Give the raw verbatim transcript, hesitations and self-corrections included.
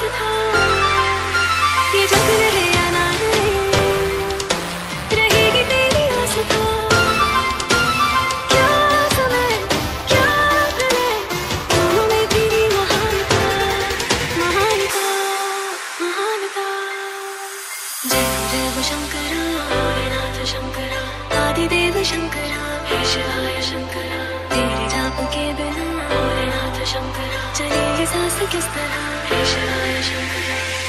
था, ये जग रहे या ना रहे, रहेगी तेरी आस था। क्या समय क्या प्रलय, दोनों में तेरी महानता, महानता, महानता। जय जय शंकरा नाथ शंकरा, आदिदेव शंकरा, हे शिवाय शंकरा। तेरे जाप के बिना भोलेनाथ शंकरा, चले ये सांस किस तरह, हे शिवाय शंकरा।